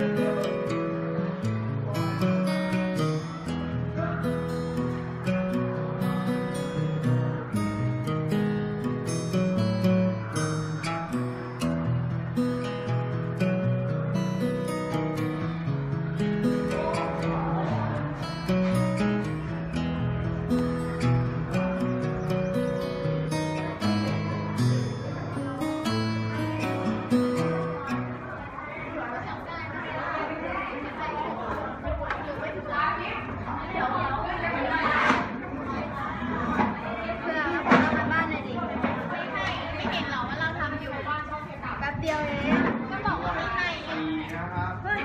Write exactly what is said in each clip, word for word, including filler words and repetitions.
เดียวเองก็บอกว่าไม่ให้เฮ้ย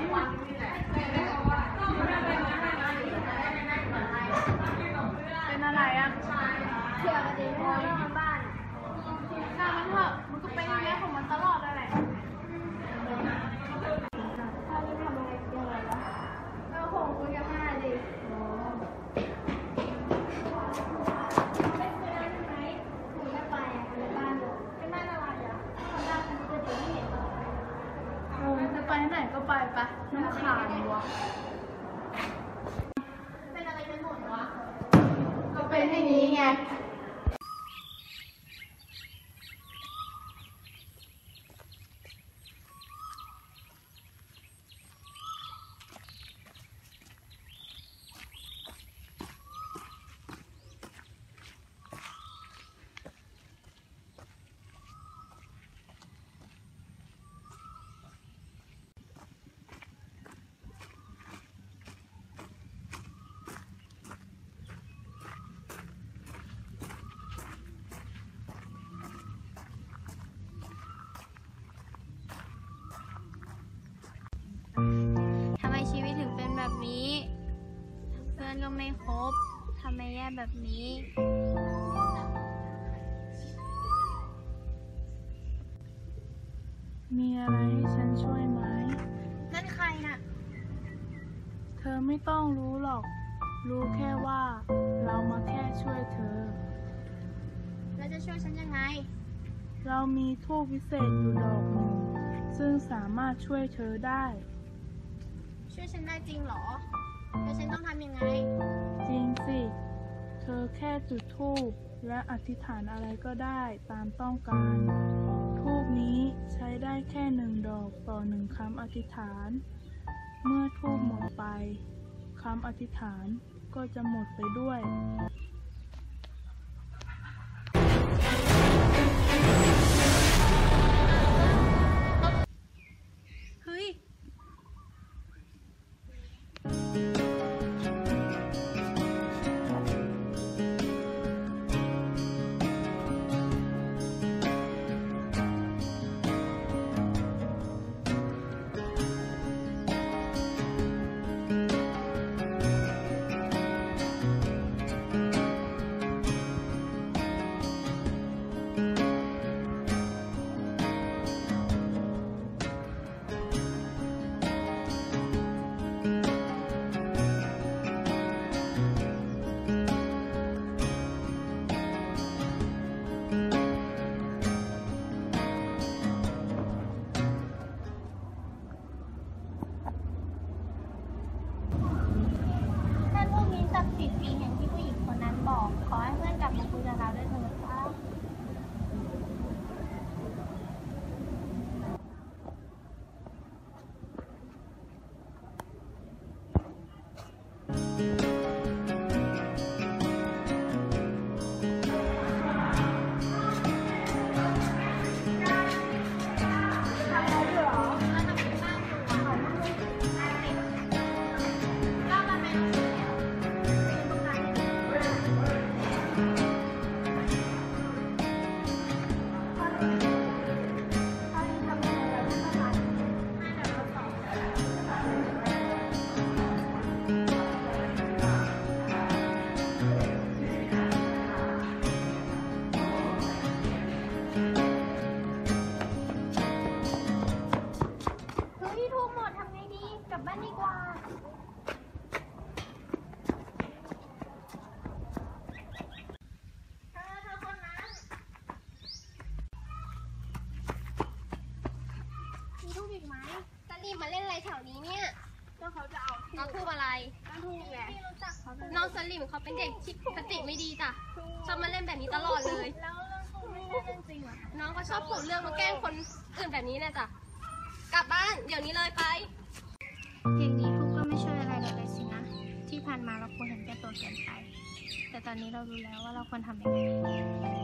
เป็นอะไรอ่ะเที่ยวกันดีพอแล้วมาบ้านน่ามันเถอะมันก็เป็นอย่างนี้ของมันตลอดเลยแหละถ้าไม่ทำอะไรยังไงวะเราคงคุยกันไม่ได้ดิไม่คุยได้ใช่ไหมคุยไม่ไปอ่ะในบ้านอยู่เป็นบ้านอะไรอ่ะคนบ้านฉันก็จะไม่เห็นหรอกเออจะไปไหนก็ไปปะน้ำขานวะเป็นอะไรกันหมดวะก็เป็นอย่างนี้ไงทำไมชีวิตถึงเป็นแบบนี้ เพื่อนก็ไม่คบทำไมแย่แบบนี้มีอะไรให้ฉันช่วยไหมนั่นใครน่ะเธอไม่ต้องรู้หรอก รู้แค่ว่าเรามาแค่ช่วยเธอแล้วจะช่วยฉันยังไงเรามีธูปวิเศษอยู่ดอกหนึ่งซึ่งสามารถช่วยเธอได้ช่วยฉันได้จริงเหรอ แล้วฉันต้องทำยังไงจริงสิ เธอแค่จุดธูปและอธิษฐานอะไรก็ได้ตามต้องการธูปนี้ใช้ได้แค่หนึ่งดอกต่อหนึ่งคำอธิษฐาน เมื่อธูปหมดไปคำอธิษฐานก็จะหมดไปด้วยเฮ้ยท่านผู้มีศักดิ์สิทธิ์จริงอย่างที่ผู้หญิงคนนั้นบอก ขอให้เพื่อนกลับมาคุยกับเราด้วยเถิดครับ เฮ้ยทูบหมดทำไงดี กลับบ้านดีกว่า เธอเธอคนนั้น มีทูบอีกไหมจะรีอิ่มมาเล่นอะไรแถวนี้เนี่ยก็เขาจะเอาน้องทูบอะไรน้ำทูบไงน้องสลิมเขาเป็นเด็กที่สติไม่ดีจ้ะชอบมาเล่นแบบนี้ตลอดเลยแล้วเรื่องทูบไม่ใช่เรื่องจริงเหรอน้องก็ชอบผูกเรื่องมาแกล้งคนอื่นแบบนี้นะจ้ะกลับบ้านเดี๋ยวนี้เลยไปเพลงนี้ทุกก็ไม่ช่วยอะไรเราเลยสินะ ที่ผ่านมาเราควรเห็นแก่ตัวเกินไป แต่ตอนนี้เรารู้แล้วว่าเราควรทำยังไง